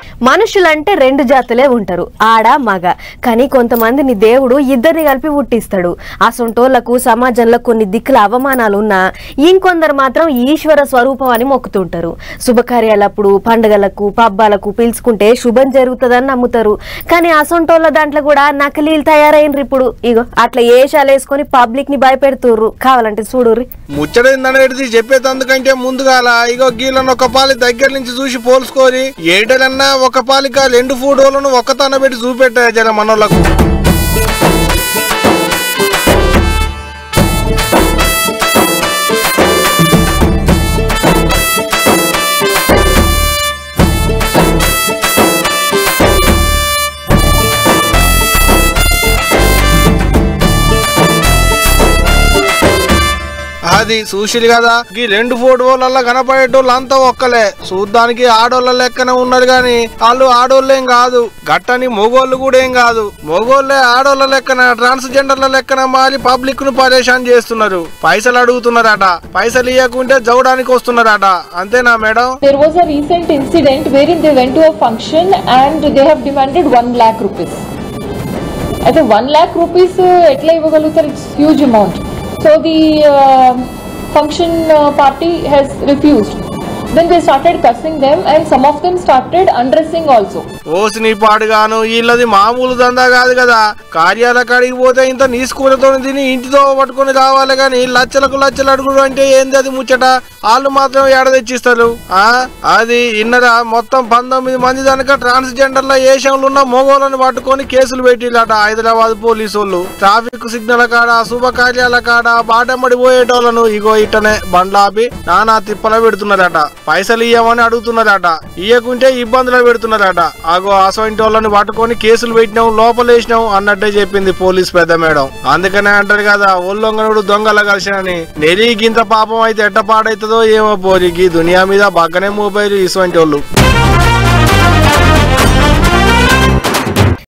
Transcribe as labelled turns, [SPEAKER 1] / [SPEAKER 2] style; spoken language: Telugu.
[SPEAKER 1] మనుషులంటే రెండు జాతులే ఉంటారు, ఆడ మగ. కానీ కొంతమందిని దేవుడు ఇద్దరిని కలిపి పుట్టిస్తాడు. అసొంటోళ్లకు సమాజంలో కొన్ని దిక్కుల అవమానాలున్నా ఇంకొందరు మాత్రం ఈశ్వర స్వరూపం అని మొక్కుతుంటారు. శుభకార్యాలప్పుడు, పండుగలకు, పబ్బాలకు పిలుచుకుంటే శుభం జరుగుతుందని నమ్ముతారు. కానీ అసొంటోళ్ళ దాంట్లో కూడా నకిలీలు తయారైనరు. ఇప్పుడు ఇగో అట్లా ఏషాలు వేసుకొని పబ్లిక్ ని భయపెడుతుర్రు. కావాలంటే చూడుర్రి.
[SPEAKER 2] ముచ్చడేందనేది చెప్పేటందుకంటే ముందుగాల ఇగో గీళ్ళను ఒక పాలి దగ్గర నుంచి చూసి పోల్చుకోరి. ఏటలన్నా ఒక పాలిక 2 ఫోటోలను ఒక్కతన పెట్టి చూపెట్టారు జర మనోళ్ళకు. అది చూసిరు కదా, ఈ 2 ఫోటోలలో కనపడేటోళ్ళు అంతా ఒక్కలే. చూడ్డానికి ఆడోళ్ళ లెక్కనే ఉన్నారు గాని వాళ్ళు ఆడోళ్ళేం కాదు. గట్టని మొగోళ్ళు కూడా ఏం కాదు. మొగోళ్ళే ఆడోళ్ళ లెక్కన ట్రాన్స్జెండర్ల లెక్కన మారి పబ్లిక్ ను పరేషాన్ చేస్తున్నారు. పైసలు అడుగుతున్నారట, పైసలు ఇవ్వకుంటే జవడానికి వస్తున్నారట. అంతేనా madam?
[SPEAKER 3] There was a recent incident wherein they went to a function and they have demanded 1 lakh rupees. I think 1 lakh rupees etla ivagalugutaru, it's huge amount. So the function party has refused. Then they started cursing them and some of them started undressing also.
[SPEAKER 2] ఓసిని పాడుగాను వీళ్ళది మామూలు దందా కాదు కదా. కార్యాల కాడికి పోతే ఇంత నీసుకూరతో తిని ఇంటితో పట్టుకొని రావాలి గాని లచ్చలకు లచ్చలు అడుగుడు అంటే ఏంది అది ముచ్చట. వాళ్ళు మాత్రం ఏడ తెచ్చిస్తారు. అది ఇన్నరా మొత్తం 19 మంది దానిక ట్రాన్స్జెండర్ల ఏషంలో ఉన్న మొగోళ్ళని పట్టుకొని కేసులు పెట్టిల్లట హైదరాబాద్ పోలీసు వాళ్ళు. ట్రాఫిక్ సిగ్నల్ కాడ, శుభకార్యాల కాడ బాటమ్మడి పోయేటోళ్లను ఇగో ఇట్టనే బండ్లాపి నానా తిప్పల పెడుతున్నారట. పైసలు ఇయ్యమని అడుగుతున్నారట, ఇయ్యకుంటే ఇబ్బందులు పెడుతున్నారట. ఆగో అసోంటి వాళ్ళని పట్టుకొని కేసులు పెట్టినాం, లోపలేసినాం అన్నట్టే చెప్పింది పోలీస్ పెద్ద మేడం. అందుకనే అంటారు కదా, ఒళ్ళొంగనుడు దొంగల కలిసినని. నెరిగింత పాపం అయితే ఎట్ట పాడైతుందో ఏమో పోరికి. దునియా మీద బాగానే మోబాయిల్ ఇసోంటి వాళ్ళు.